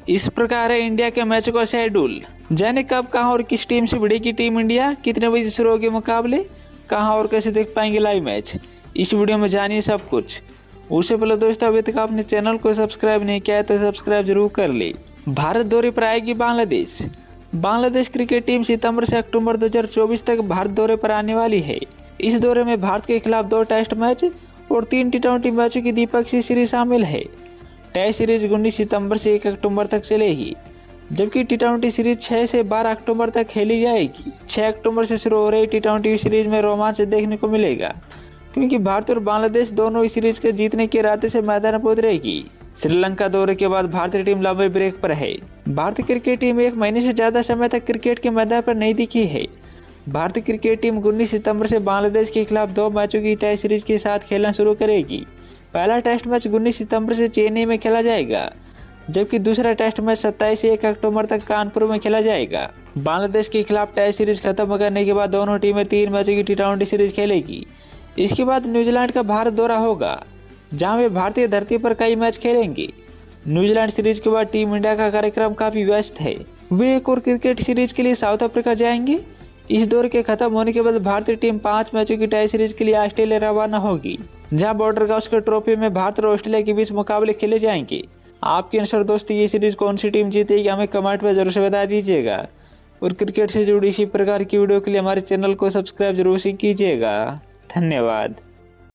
इस प्रकार है इंडिया के मैच का शेड्यूल। जाने कब, कहां और किस टीम से भिड़ेगी टीम इंडिया, कितने बजे शुरू होंगे मुकाबले, कहां और कैसे देख पाएंगे लाइव मैच, इस वीडियो में जानिए सब कुछ। उससे पहले दोस्तों, अभी तक आपने चैनल को सब्सक्राइब नहीं किया है तो सब्सक्राइब जरूर कर ले। भारत दौरे पर आएगी बांग्लादेश। बांग्लादेश क्रिकेट टीम सितंबर से अक्टूबर 2024 तक भारत दौरे पर आने वाली है। इस दौरे में भारत के खिलाफ 2 टेस्ट मैच और 3 टी20 मैचों की द्विपक्षीय सीरीज शामिल है। टेस्ट सीरीज 19 सितंबर से 1 अक्टूबर तक चलेगी, जबकि टी20 सीरीज 6 से 12 अक्टूबर तक खेली जाएगी। 6 अक्टूबर से शुरू हो रही टी20 सीरीज में रोमांच देखने को मिलेगा, क्योंकि भारत और बांग्लादेश दोनों इस सीरीज के जीतने के इरादे से मैदान पर उतरेगी। श्रीलंका दौरे के बाद भारतीय टीम लंबे ब्रेक पर है। भारतीय क्रिकेट टीम 1 महीने से ज्यादा समय तक क्रिकेट के मैदान पर नहीं दिखी है। भारतीय क्रिकेट टीम 19 सितंबर से बांग्लादेश के खिलाफ 2 मैचों की टेस्ट सीरीज के साथ खेलना शुरू करेगी। पहला टेस्ट मैच 19 सितंबर से चेन्नई में खेला जाएगा, जबकि दूसरा टेस्ट मैच 27 से 1 अक्टूबर तक कानपुर में खेला जाएगा। बांग्लादेश के खिलाफ टेस्ट सीरीज खत्म करने के बाद दोनों टीमें 3 मैचों की टी20 सीरीज खेलेगी। इसके बाद न्यूजीलैंड का भारत दौरा होगा, जहां वे भारतीय धरती पर कई मैच खेलेंगे। न्यूजीलैंड सीरीज के बाद टीम इंडिया का कार्यक्रम काफी व्यस्त है। वे एक और क्रिकेट सीरीज के लिए साउथ अफ्रीका जाएंगे। इस दौरे के खत्म होने के बाद भारतीय टीम 5 मैचों की टेस्ट सीरीज के लिए ऑस्ट्रेलिया रवाना होगी, जहां बॉर्डर गावस्कर ट्रॉफी में भारत और ऑस्ट्रेलिया के बीच मुकाबले खेले जाएंगे। आपके अनुसार दोस्तों, ये सीरीज कौन सी टीम जीतेगी, हमें कमेंट में जरूर से बता दीजिएगा। और क्रिकेट से जुड़ी इसी प्रकार की वीडियो के लिए हमारे चैनल को सब्सक्राइब जरूर से कीजिएगा। धन्यवाद।